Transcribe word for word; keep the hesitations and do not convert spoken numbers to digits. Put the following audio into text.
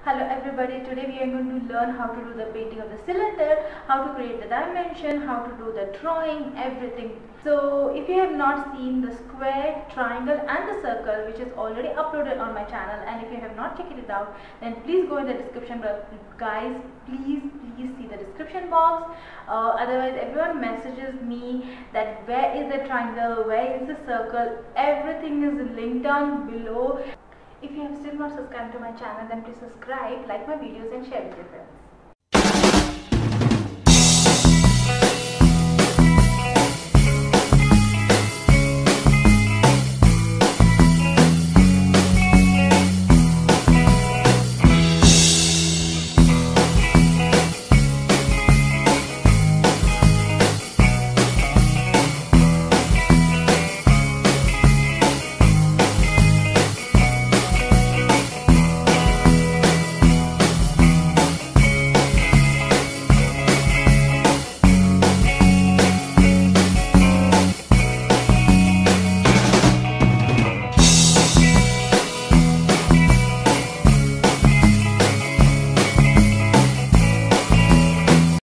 Hello everybody, today we are going to learn how to do the painting of the cylinder, how to create the dimension, how to do the drawing, everything. So if you have not seen the square, triangle and the circle, which is already uploaded on my channel, and if you have not checked it out, then please go in the description box. Guys, please please see the description box. Uh, otherwise everyone messages me that where is the triangle, where is the circle, everything is linked down below. If you have still not subscribed to my channel, then please subscribe, like my videos and share with your friends.